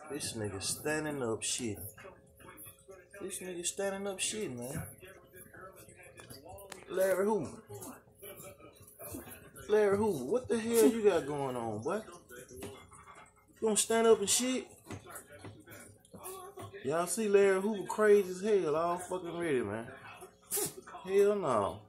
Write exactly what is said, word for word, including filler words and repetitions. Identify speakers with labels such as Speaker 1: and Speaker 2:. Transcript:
Speaker 1: This nigga standing up shit. This nigga standing up shit, man. Larry Hoover. Larry Hoover, what the hell you got going on, boy? You gonna stand up and shit? Y'all see Larry Hoover crazy as hell, all fucking ready, man. Hell no.